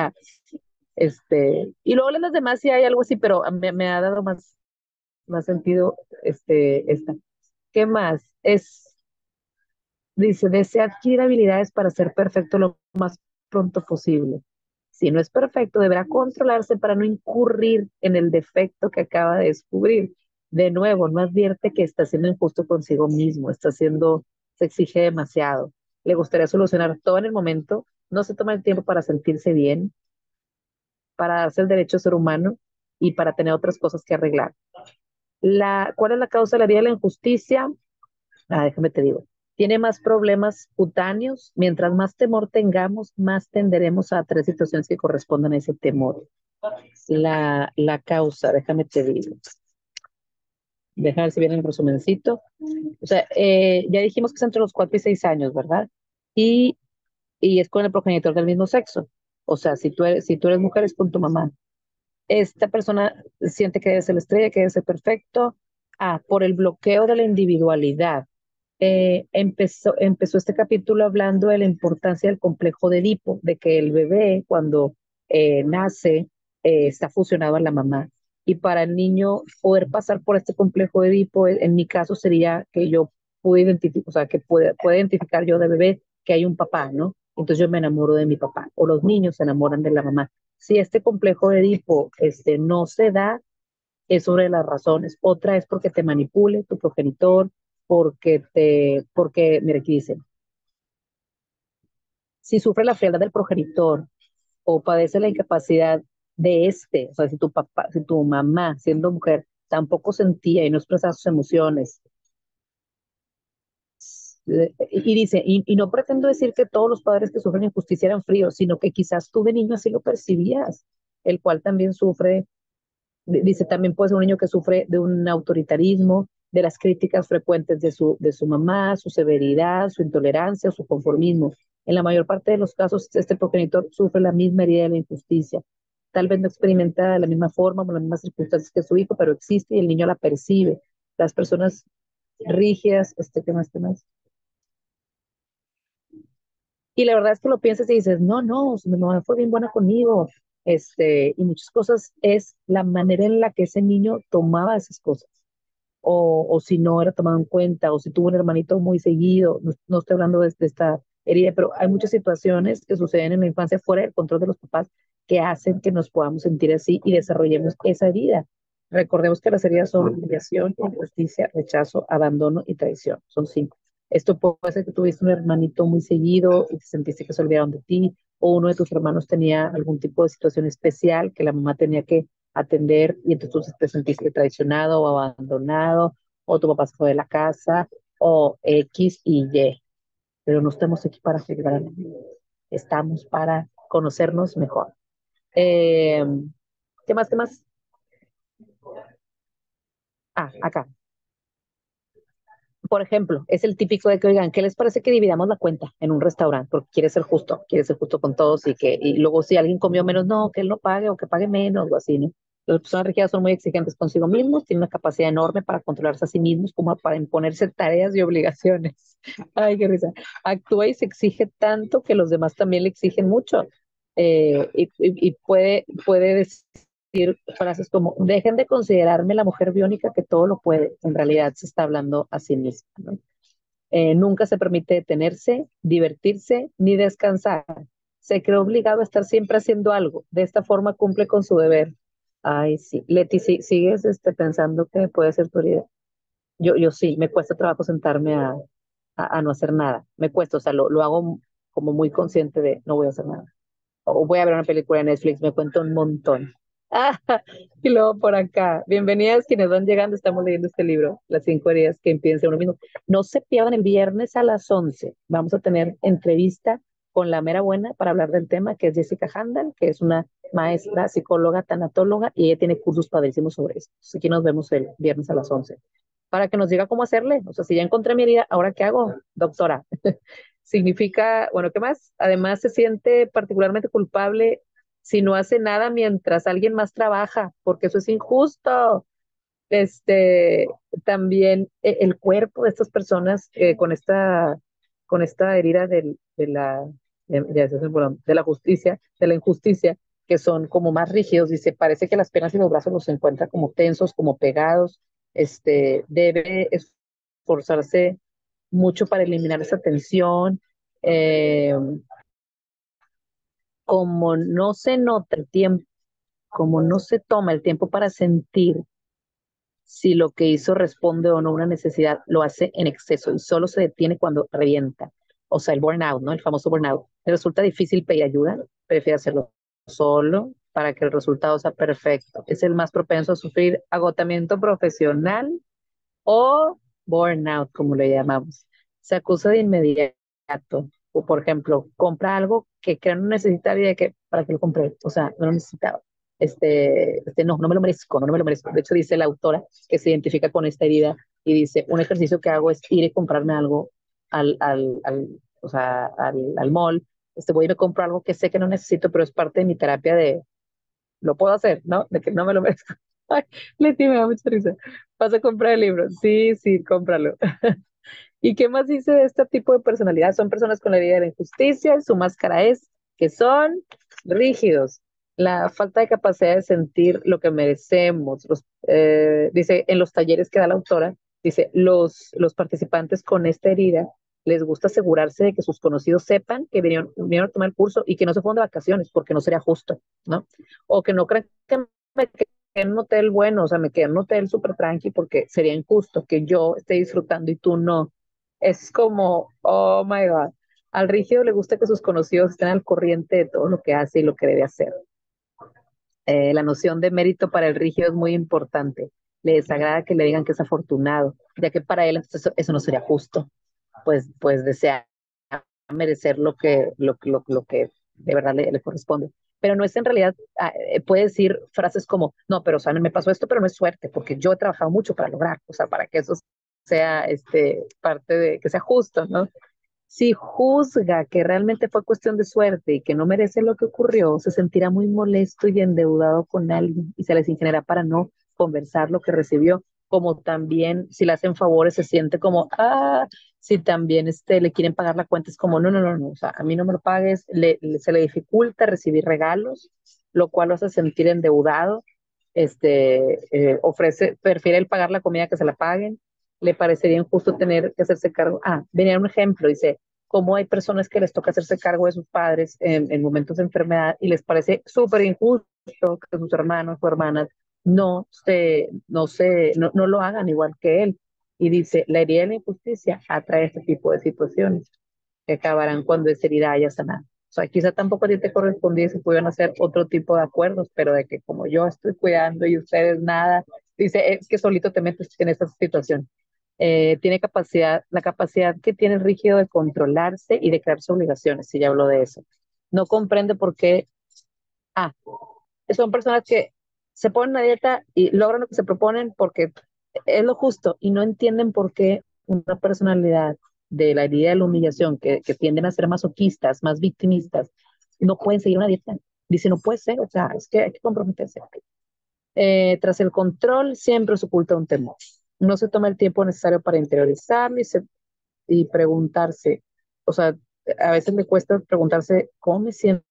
Este, y luego en las demás sí hay algo así, pero a mí me ha dado más, más sentido este, esta. ¿Qué más? Es, dice, desea adquirir habilidades para ser perfecto lo más pronto posible. Si no es perfecto, deberá controlarse para no incurrir en el defecto que acaba de descubrir. De nuevo, no advierte que está siendo injusto consigo mismo, está siendo, se exige demasiado. Le gustaría solucionar todo en el momento, no se toma el tiempo para sentirse bien, para darse el derecho a ser humano y para tener otras cosas que arreglar. La, ¿cuál es la causa de la vida de la injusticia? Ah, déjame te digo. Tiene más problemas cutáneos. Mientras más temor tengamos, más tenderemos a tener situaciones que correspondan a ese temor. La, la causa, déjame te digo. Déjame ver si viene el resumencito. O sea, eh, ya dijimos que es entre los cuatro y seis años, ¿verdad? Y, y es con el progenitor del mismo sexo. O sea, si tú eres, si tú eres mujer, es con tu mamá. Esta persona siente que debe ser la estrella, que debe ser perfecto. Ah, por el bloqueo de la individualidad. eh, empezó, empezó este capítulo hablando de la importancia del complejo de Edipo, de que el bebé cuando eh, nace eh, está fusionado a la mamá. Y para el niño poder pasar por este complejo de Edipo, en, en mi caso sería que yo pude identificar, o sea, que pueda, pueda identificar yo de bebé que hay un papá, ¿no? Entonces yo me enamoro de mi papá, o los niños se enamoran de la mamá. Si este complejo de Edipo este, no se da, es sobre las razones. Otra es porque te manipule tu progenitor, porque te, porque, mira, aquí dice, si sufre la frialdad del progenitor o padece la incapacidad de este, o sea, si tu papá, si tu mamá, siendo mujer, tampoco sentía y no expresaba sus emociones, eh, y dice, y, y no pretendo decir que todos los padres que sufren injusticia eran fríos, sino que quizás tú de niño así lo percibías, el cual también sufre. Dice, también puede ser un niño que sufre de un autoritarismo, de las críticas frecuentes de su, de su mamá, su severidad, su intolerancia o su conformismo. En la mayor parte de los casos, este progenitor sufre la misma herida de la injusticia. Tal vez no experimenta de la misma forma o las mismas circunstancias que su hijo, pero existe y el niño la percibe. Las personas rígidas, este, ¿qué más, qué más? Y la verdad es que lo piensas y dices, no, no, mi mamá fue bien buena conmigo. Este, y muchas cosas es la manera en la que ese niño tomaba esas cosas o, o si no era tomado en cuenta, o si tuvo un hermanito muy seguido, no, no estoy hablando de, de esta herida, pero hay muchas situaciones que suceden en la infancia fuera del control de los papás que hacen que nos podamos sentir así y desarrollemos esa herida. Recordemos que las heridas son humillación, injusticia, rechazo, abandono y traición. Son cinco. Esto puede ser que tuviste un hermanito muy seguido y te sentiste que se olvidaron de ti, o uno de tus hermanos tenía algún tipo de situación especial que la mamá tenía que atender y entonces tú te sentiste traicionado o abandonado, o tu papá se fue de la casa, o X y Y. Pero no estamos aquí para juzgar a nadie, estamos para conocernos mejor. Eh, ¿Qué más? ¿Qué más? Ah, acá. Por ejemplo, es el típico de que, oigan, ¿qué les parece que dividamos la cuenta en un restaurante? Porque quiere ser justo, quiere ser justo con todos y que, y luego si alguien comió menos, no, que él no pague o que pague menos o así, ¿no? Las personas rígidas son muy exigentes consigo mismos, tienen una capacidad enorme para controlarse a sí mismos, como para imponerse tareas y obligaciones. Ay, qué risa. Actúa y se exige tanto que los demás también le exigen mucho. Eh, y, y- y puede, puede decir frases como, dejen de considerarme la mujer biónica que todo lo puede. En realidad se está hablando a sí misma, ¿no? Eh, nunca se permite detenerse, divertirse ni descansar. Se cree obligado a estar siempre haciendo algo. De esta forma cumple con su deber. Ay, sí. Leti, si- ¿sigues este, pensando que puede ser tu idea? Yo, yo sí, me cuesta trabajo sentarme a, a, a no hacer nada. Me cuesta, o sea, lo, lo hago como muy consciente de no voy a hacer nada o voy a ver una película de Netflix, me cuento un montón. Ah, y luego por acá, bienvenidas quienes van llegando, estamos leyendo este libro, Las cinco heridas que impiden ser uno mismo. No se pierdan el viernes a las once, vamos a tener entrevista con la mera buena para hablar del tema, que es Jessica Handal, que es una maestra, psicóloga, tanatóloga, y ella tiene cursos padrísimos sobre esto. Así que nos vemos el viernes a las once para que nos diga cómo hacerle. O sea, si ya encontré mi herida, ¿ahora qué hago, doctora? Significa, bueno, ¿qué más? Además, se siente particularmente culpable si no hace nada mientras alguien más trabaja, porque eso es injusto. Este, también eh, el cuerpo de estas personas eh, con esta, con esta herida del- de la, de, de- bueno, de la justicia, de la injusticia, que son como más rígidos, dice, parece que las piernas y los brazos los encuentra como tensos, como pegados, este, debe esforzarse mucho para eliminar esa tensión, eh, como no se nota el tiempo, como no se toma el tiempo para sentir si lo que hizo responde o no a una necesidad, lo hace en exceso y solo se detiene cuando revienta. O sea, el burnout, ¿no? El famoso burnout. Le resulta difícil pedir ayuda, prefiere hacerlo solo para que el resultado sea perfecto. Es el más propenso a sufrir agotamiento profesional o burnout, como le llamamos. Se acusa de inmediato. O, por ejemplo, compra algo que creo no necesitar y de que, ¿para qué lo compré? O sea, no lo necesitaba. Este, este, no, no me lo merezco, no, no me lo merezco. De hecho, dice la autora que se identifica con esta herida y dice, un ejercicio que hago es ir y comprarme algo al, al, al, o sea, al, al mall. Este, voy y me compro algo que sé que no necesito, pero es parte de mi terapia de, lo puedo hacer, ¿no? De que no me lo merezco. Ay, Leti, me da mucha risa. ¿Vas a comprar el libro? Sí, sí, cómpralo. ¿Y qué más dice de este tipo de personalidad? Son personas con la idea de la injusticia, y su máscara es que son rígidos, la falta de capacidad de sentir lo que merecemos. Los, eh, dice, en los talleres que da la autora, dice, los, los participantes con esta herida les gusta asegurarse de que sus conocidos sepan que vinieron, vinieron a tomar el curso y que no se fueron de vacaciones, porque no sería justo, ¿no? O que no crean que me quedé en un hotel bueno, o sea, me quedé en un hotel súper tranqui porque sería injusto que yo esté disfrutando y tú no. Es como, oh my God. Al rígido le gusta que sus conocidos estén al corriente de todo lo que hace y lo que debe hacer. Eh, la noción de mérito para el rígido es muy importante. Le desagrada que le digan que es afortunado, ya que para él eso, eso no sería justo. Pues, pues desea merecer lo que, lo, lo, lo que de verdad le, le, corresponde. Pero no es en realidad, ah, eh, puede decir frases como, no, pero o sea, me pasó esto, pero no es suerte, porque yo he trabajado mucho para lograr, o sea, para que eso sea este, parte de, que sea justo, ¿no? Si juzga que realmente fue cuestión de suerte y que no merece lo que ocurrió, se sentirá muy molesto y endeudado con alguien y se les ingeniará para no conversar lo que recibió, como también si le hacen favores se siente como, ah, si también este, le quieren pagar la cuenta es como, no, no, no, no, o sea, a mí no me lo pagues, le, le- se le dificulta recibir regalos, lo cual lo hace sentir endeudado, este, eh, ofrece, prefiere el pagar la comida que se la paguen, le parecería injusto tener que hacerse cargo. Ah, venía un ejemplo, dice, cómo hay personas que les toca hacerse cargo de sus padres en, en momentos de enfermedad y les parece súper injusto que sus hermanos o hermanas no se, no se, no, no lo hagan igual que él. Y dice, la herida de la injusticia atrae este tipo de situaciones que acabarán cuando esa herida haya sanado. O sea, quizá tampoco a ti te correspondía y se pudieran hacer otro tipo de acuerdos, pero de que como yo estoy cuidando y ustedes nada, dice, es que solito te metes en esta situación. Eh, tiene capacidad, la capacidad que tiene el rígido de controlarse y de crearse obligaciones, si ya hablo de eso. No comprende por qué, ah, son personas que se ponen a dieta y logran lo que se proponen porque es lo justo y no entienden por qué una personalidad de la herida de la humillación, que, que tienden a ser masoquistas, más victimistas, no pueden seguir una dieta. Dice, no puede ser, o sea, es que hay que comprometerse. Eh, tras el control, siempre se oculta un temor. No se toma el tiempo necesario para interiorizarlo y, se, y preguntarse, o sea, a veces le cuesta preguntarse cómo me siento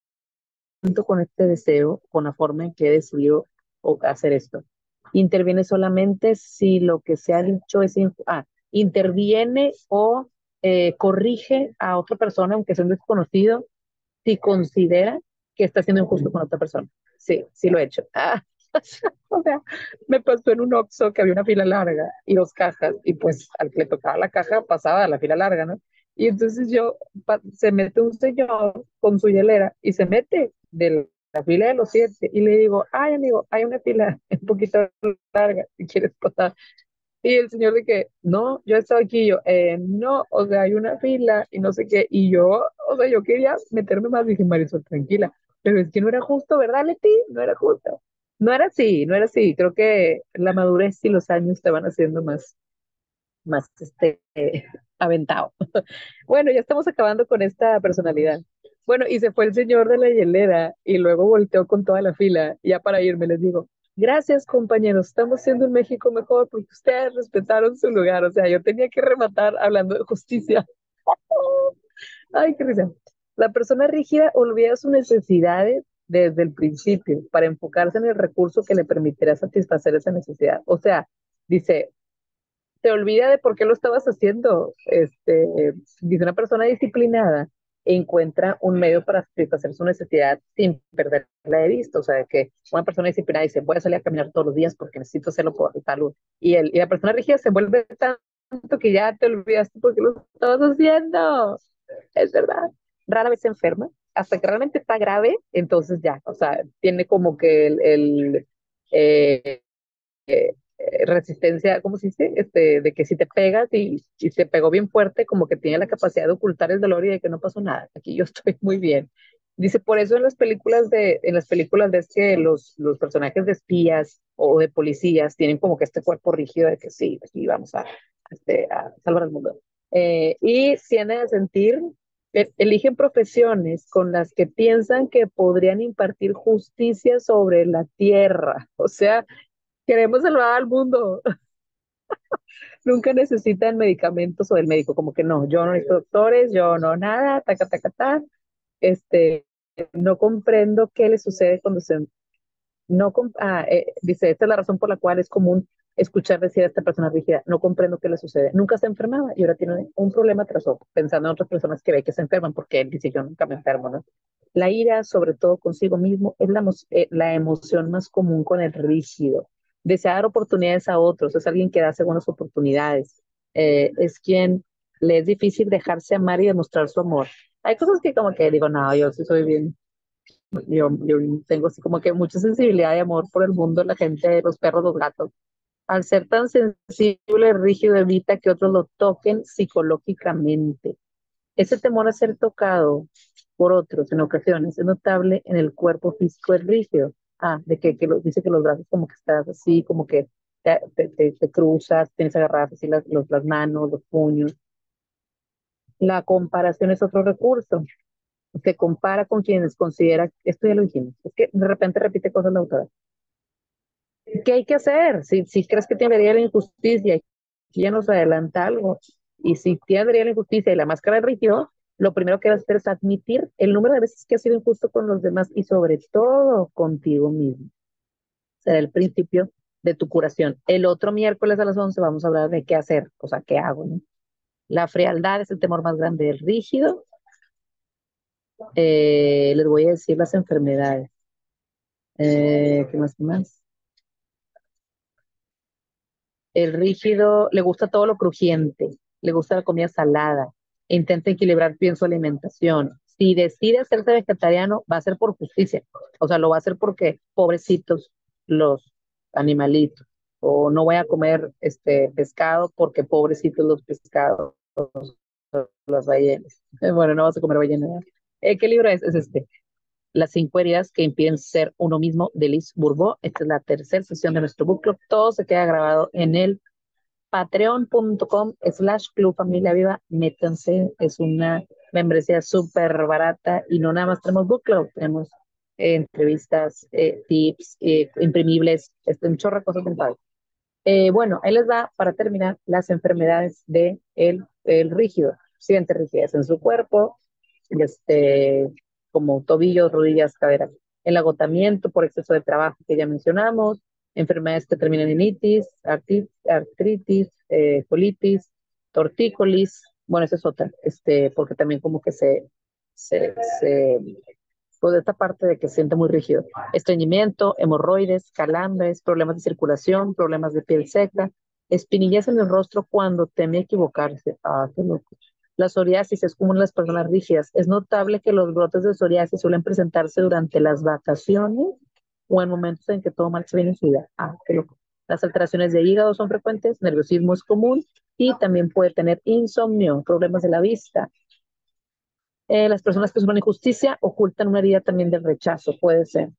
con este deseo, con la forma en que he decidido hacer esto. Interviene solamente si lo que se ha dicho es, ah, interviene o eh, corrige a otra persona, aunque sea un desconocido, si considera que está siendo injusto con otra persona. Sí, sí lo he hecho. Ah, o sea, me pasó en un Oxxo que había una fila larga y dos cajas, y pues al que le tocaba la caja pasaba a la fila larga, ¿no? Y entonces yo, pa- se mete un señor con su hielera y se mete de la fila de los siete y le digo, ay amigo, hay una fila un poquito larga, si quieres pasar. Y el señor de que, no, yo he estado aquí, y yo, eh, no, o sea, hay una fila y no sé qué, y yo, o sea, yo quería meterme más, dije, Marisol, tranquila, pero es que no era justo, ¿verdad, Leti? No era justo. No era así, no era así, creo que la madurez y los años te van haciendo más, más, este, eh, aventado. Bueno, ya estamos acabando con esta personalidad. Bueno, y se fue el señor de la hielera y luego volteó con toda la fila. Y ya para irme les digo, gracias compañeros, estamos siendo un México mejor porque ustedes respetaron su lugar. O sea, yo tenía que rematar hablando de justicia. Ay, qué risa. La persona rígida olvida sus necesidades desde el principio para enfocarse en el recurso que le permitirá satisfacer esa necesidad. O sea, dice, te olvida de por qué lo estabas haciendo. Este, dice una persona disciplinada encuentra un medio para satisfacer su necesidad sin perderla de vista. O sea, que una persona disciplinada dice, voy a salir a caminar todos los días porque necesito hacerlo por salud. Y, el, y la persona rígida se vuelve tanto que ya te olvidaste por qué lo estabas haciendo. Es verdad. Rara vez se enferma. Hasta que realmente está grave, entonces ya, o sea, tiene como que el, el eh, eh, resistencia, ¿cómo se dice? Este, de que si te pegas y, y te pegó bien fuerte, como que tiene la capacidad de ocultar el dolor y de que no pasó nada. Aquí yo estoy muy bien. Dice, por eso en las películas de, en las películas ves que los, los personajes de espías o de policías tienen como que este cuerpo rígido de que sí, aquí vamos a, este, a salvar al mundo. Eh, y tienden a sentir, e- eligen profesiones con las que piensan que podrían impartir justicia sobre la tierra. O sea, queremos salvar al mundo. Nunca necesitan medicamentos o del médico, como que no, yo no necesito doctores, yo no nada, taca, taca, taca. Este, no comprendo qué le sucede cuando se no, com- ah, eh, dice, esta es la razón por la cual es común escuchar decir a esta persona rígida, no comprendo qué le sucede. Nunca se enfermaba y ahora tiene un problema tras otro, pensando en otras personas que ve que se enferman porque él dice, yo nunca me enfermo, ¿no? La ira, sobre todo consigo mismo, es la, emo- eh, la emoción más común con el rígido. Desea dar oportunidades a otros, es alguien que da segundas oportunidades, eh, es quien le es difícil dejarse amar y demostrar su amor. Hay cosas que como que digo, no, yo sí soy bien yo, yo tengo así como que mucha sensibilidad y amor por el mundo, la gente, los perros, los gatos. Al ser tan sensible, rígido, evita que otros lo toquen psicológicamente. Ese temor a ser tocado por otros en ocasiones es notable en el cuerpo físico del rígido. Ah, de que, que lo- dice que los brazos como que estás así, como que te, te, te- te cruzas, tienes agarradas así las, los- las manos, los puños. La comparación es otro recurso. Se compara con quienes considera, esto ya lo dijimos, es que de repente repite cosas la autora. ¿Qué hay que hacer? Si, si crees que te vería la injusticia, y ya nos adelanta algo, y si te vería la injusticia y la máscara de rígido, lo primero que vas a hacer es admitir el número de veces que has sido injusto con los demás y sobre todo contigo mismo. Será el principio de tu curación. El otro miércoles a las once vamos a hablar de qué hacer, o sea, qué hago, ¿no? La frialdad es el temor más grande del rígido. Eh, les voy a decir las enfermedades. Eh, ¿qué más? ¿Qué más? El rígido le gusta todo lo crujiente, le gusta la comida salada, intenta equilibrar bien su alimentación. Si decide hacerse vegetariano, va a ser por justicia, o sea, lo va a hacer porque pobrecitos los animalitos, o no voy a comer este pescado porque pobrecitos los pescados, las ballenas. Eh, Bueno, no vas a comer ballena. Eh, ¿qué libro es? Es este. Las cinco heridas que impiden ser uno mismo de Liz Bourbeau. Esta es la tercera sesión de nuestro book club. Todo se queda grabado en el patreon.com slash Club Familia Viva. Métanse, es una membresía súper barata y no nada más tenemos book club, tenemos eh, entrevistas, eh, tips, eh, imprimibles, este, un chorro de cosas bien padres. Eh, bueno, ahí les va para terminar las enfermedades de el, el rígido. Siente rigidez en su cuerpo, este, como tobillos, rodillas, caderas. El agotamiento por exceso de trabajo que ya mencionamos, enfermedades que terminan en itis, arti- artritis, eh, colitis, tortícolis. Bueno, esa es otra, este, porque también como que se, se, se pues esta parte de que se siente muy rígido. Estreñimiento, hemorroides, calambres, problemas de circulación, problemas de piel seca, espinillas en el rostro cuando teme equivocarse. Ah, qué loco. La psoriasis es común en las personas rígidas. Es notable que los brotes de psoriasis suelen presentarse durante las vacaciones o en momentos en que todo marcha bien en su vida. Ah, qué loco. Las alteraciones de hígado son frecuentes, nerviosismo es común y también puede tener insomnio, problemas de la vista, eh, las personas que sufren injusticia ocultan una herida también del rechazo, puede ser.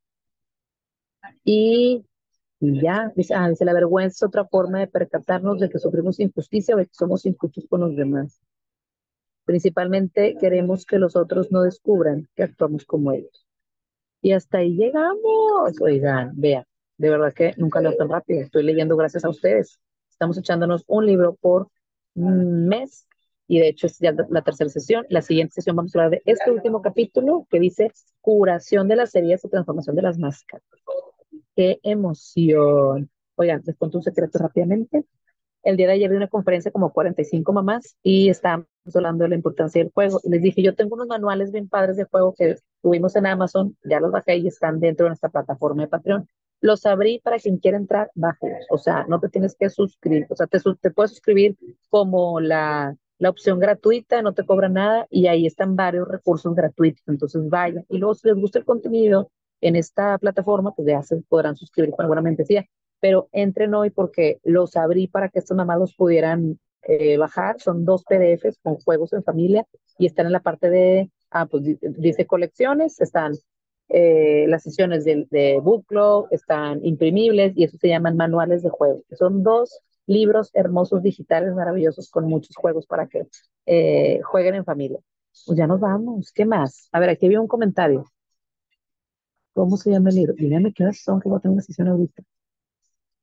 Y, y ya, dice, ah, dice, la vergüenza es otra forma de percatarnos de que sufrimos injusticia o de que somos injustos con los demás. Principalmente queremos que los otros no descubran que actuamos como ellos. Y hasta ahí llegamos. Oigan, vean, de verdad que nunca leo tan rápido. Estoy leyendo gracias a ustedes. Estamos echándonos un libro por mes y de hecho es ya la tercera sesión. La siguiente sesión vamos a hablar de este último capítulo que dice curación de las heridas y transformación de las máscaras. ¡Qué emoción! Oigan, les cuento un secreto rápidamente. El día de ayer di una conferencia como cuarenta y cinco mamás y estábamos hablando de la importancia del juego. Y les dije, yo tengo unos manuales bien padres de juego que tuvimos en Amazon, ya los bajé y están dentro de nuestra plataforma de Patreon. Los abrí para quien quiera entrar, bájalos. O sea, no te tienes que suscribir. O sea, te, te puedes suscribir como la, la opción gratuita, no te cobra nada y ahí están varios recursos gratuitos. Entonces vayan. Y luego, si les gusta el contenido en esta plataforma, pues ya se podrán suscribir con alguna membresía, pero entren hoy porque los abrí para que estos mamás los pudieran eh, bajar. Son dos P D Fs con juegos en familia y están en la parte de, ah, pues dice colecciones, están eh, las sesiones de, de Book Club, están imprimibles y eso se llaman manuales de juego. Son dos libros hermosos digitales maravillosos con muchos juegos para que eh, jueguen en familia. Pues ya nos vamos. ¿Qué más? A ver, aquí había un comentario. ¿Cómo se llama el libro? Díganme qué horas son, que voy a tener una sesión ahorita.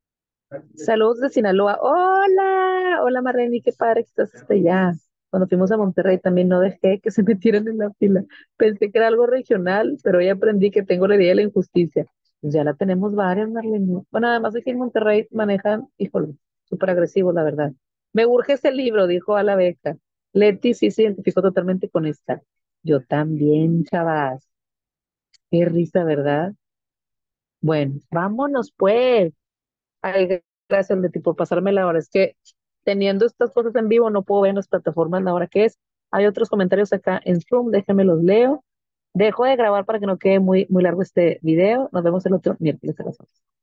Saludos de Sinaloa. Hola, hola Marlene, qué padre que estás hasta allá. Cuando fuimos a Monterrey también no dejé que se metieran en la fila. Pensé que era algo regional, pero hoy aprendí que tengo la idea de la injusticia. Pues ya la tenemos varias, Marlene. Bueno, además aquí en Monterrey manejan, híjole, súper agresivos, la verdad. Me urge ese libro, dijo a la beca. Leti sí se identificó totalmente con esta. Yo también, chavas. Qué risa, ¿verdad? Bueno, vámonos pues. Ay, gracias, Leti, por pasarme la hora. Es que teniendo estas cosas en vivo no puedo ver en las plataformas la hora que es. Hay otros comentarios acá en Zoom, déjenme los leo. Dejo de grabar para que no quede muy, muy largo este video. Nos vemos el otro miércoles a las once.